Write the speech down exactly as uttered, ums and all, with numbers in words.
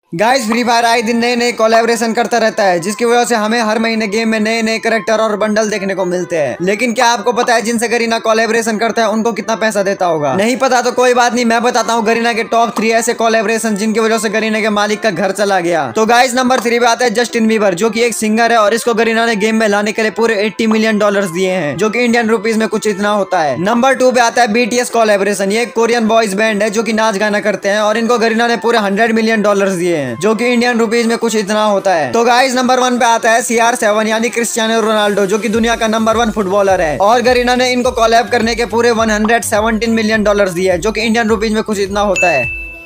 Guys free fire आए दिन नए नए कोलैबोरेशन करता रहता है, जिसकी वजह से हमें हर महीने गेम में नए नए कैरेक्टर और बंडल देखने को मिलते हैं। लेकिन क्या आपको पता है जिनसे गरीना कोलैबोरेशन करता है उनको कितना पैसा देता होगा? नहीं पता तो कोई बात नहीं, मैं बताता हूँ गरीना के टॉप थ्री ऐसे कोलैबोरेशन जिनकी वजह से गरीना के मालिक का घर चला गया। तो गाइस नंबर थ्री पे आता है जस्टिन बीबर, जो की एक सिंगर है और इसको गरीना ने गेम में लाने के लिए पूरे एट्टी मिलियन डॉलर दिए हैं, जो की इंडियन रुपीज में कुछ इतना होता है। नंबर टू पे आता है बीटीएस कोलैबोरेशन। ये एक कोरियन बॉयज बैंड है जो की नाच गाना करते हैं और इनको गरीना ने पूरे हंड्रेड मिलियन डॉलर दिए हैं, जो की इंडियन रुपीज में कुछ इतना होता है। तो गाइस नंबर वन पे आता है सी आर सेवन यानी क्रिस्टियानो रोनाल्डो, जो कि दुनिया का नंबर वन फुटबॉलर है और गरीना ने इनको कोलैब करने के पूरे one hundred seventeen million dollar दिए, जो कि इंडियन रुपीज में कुछ इतना होता है।